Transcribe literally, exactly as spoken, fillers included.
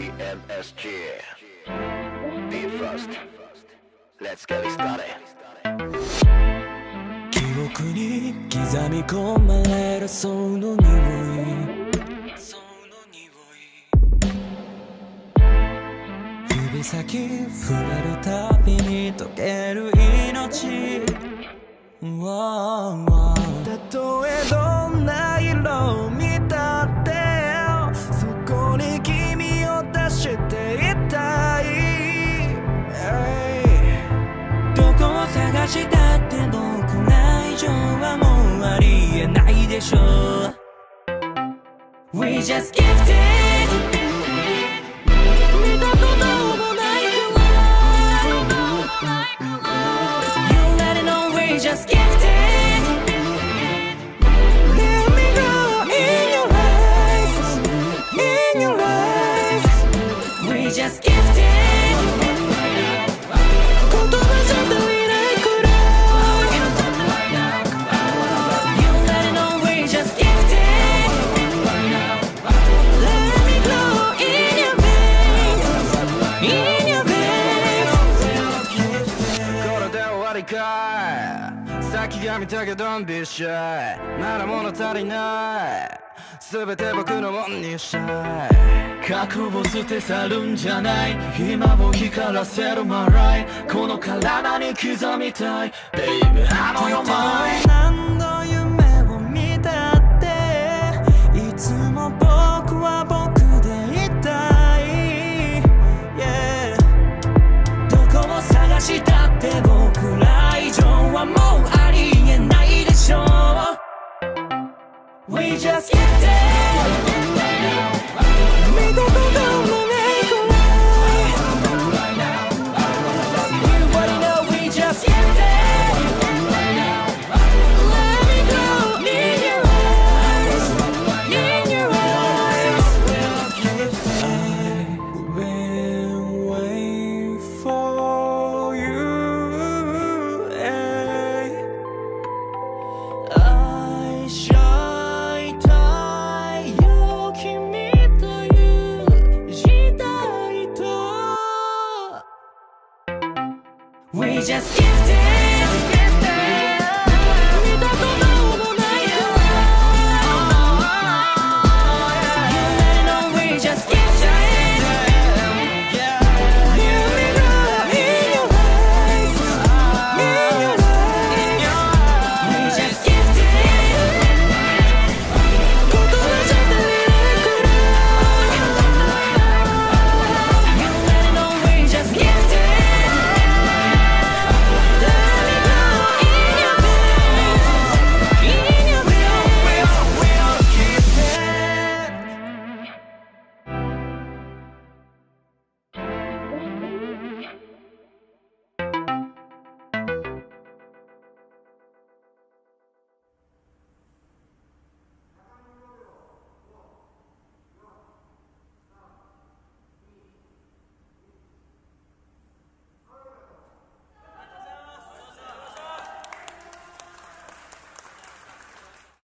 エムエスジー Be first Let's get it started 記憶に刻み込まれるその匂い指先触れるたびに溶ける命たとえどんな色を見たってそこに君を出していたい、hey、どこを探したって僕ら以上はもうありえないでしょう We just gifted 見たこともないくらい You let it know we just gifted Just gifted 言葉じゃ足りないくらい You let it know we just gifted Let me glow in your veins In your veins これで終わりかい先が見たけど Don't be shy まだ物足りない全て僕のもんにしたい覚悟捨て去るんじゃない今を光らせるマライこの体に刻みたい Baby あの世前何度夢を見たっていつも僕は僕でいたい、yeah、どこを探したって僕ら以上はもうありえないでしょう We just gifted見たこともないくらい Everybody know we just gifted Let me go in your eyes In your eyes I've been waiting for you hey. I shine太陽君We just gifted